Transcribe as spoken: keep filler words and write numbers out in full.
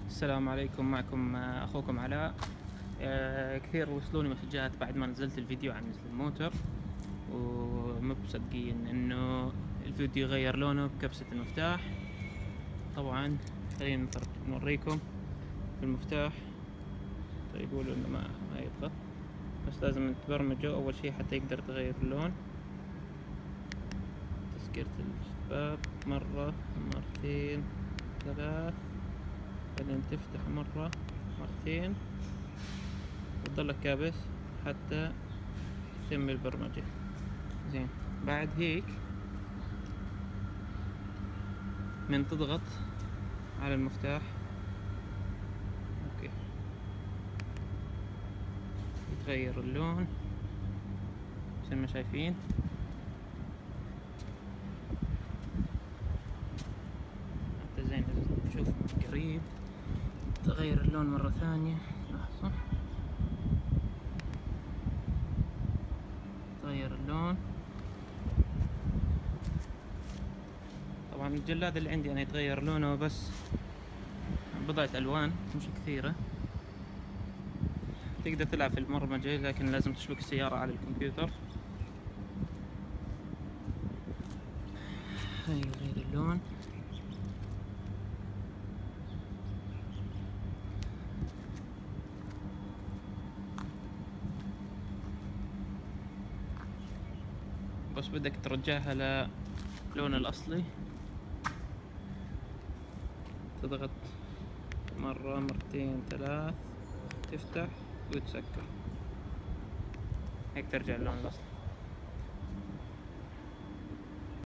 السلام عليكم، معكم آه، أخوكم علاء. آه، كثير وصلوني مسجات بعد ما نزلت الفيديو عن نزل الموتور، ومبصدقين إنه الفيديو غير لونه بكبسة المفتاح. طبعا خلينا نفرج- نوريكم المفتاح. طيب يقولوا إنه ما ما يبغى، بس لازم تبرمجه أول شي حتى يقدر يتغير اللون. تسكيرة الباب مرة مرتين ثلاث، بعدين تفتح مرة مرتين وتضلك كابس حتى يتم البرمجة. زين، بعد هيك من تضغط على المفتاح اوكي يتغير اللون مثل ما شايفين. حتى زين نشوف قريب تغير اللون مرة ثانية. لحظة، تغير اللون. طبعا الجلاد اللي عندي انا يتغير لونه بس بضعة الوان مش كثيرة. تقدر تلعب في البرمجة لكن لازم تشبك السيارة على الكمبيوتر. هاي غير اللون. بس بدك ترجعها للون الأصلي، تضغط مرة مرتين ثلاث، تفتح وتسكر، هيك ترجع اللون الأصلي.